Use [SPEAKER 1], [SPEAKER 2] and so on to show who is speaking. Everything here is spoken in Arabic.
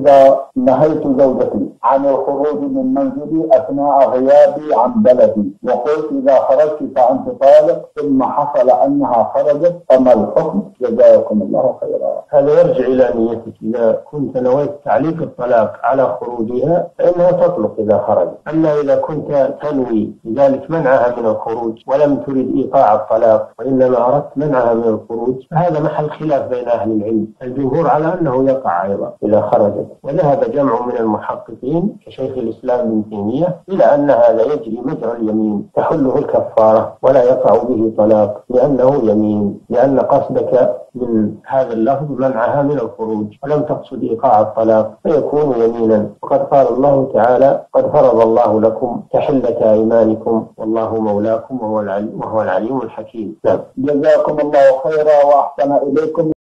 [SPEAKER 1] إذا نهيت زوجتي عن الخروج من منزلي أثناء غيابي عن بلدي وقلت إذا خرجت فأنت طالق، ثم حصل أنها خرجت، فما الحكم؟ جزاكم الله خيرا.
[SPEAKER 2] هذا يرجع إلى نيتك. إذا كنت نويت تعليق الطلاق على خروجها فإنها تطلق إذا خرجت. أما إذا كنت تنوي لذلك منعها من الخروج ولم تريد إيقاع الطلاق وإنما أردت منعها من الخروج، فهذا محل خلاف بين أهل العلم. الجمهور على أنه يقع أيضا إذا خرجت، وذهب جمع من المحققين كشيخ الإسلام ابن تيمية إلى أن هذا يجري مجرى اليمين تحله الكفارة ولا يقع به طلاق لأنه يمين، لأن قصدك من هذا اللفظ منعها من الخروج ولم تقصد إيقاع الطلاق فيكون يمينا. وقد قال الله تعالى: قد فرض الله لكم تحلة أيمانكم والله مولاكم وهو العليم الحكيم.
[SPEAKER 1] جزاكم الله خيرا وأحسن إليكم.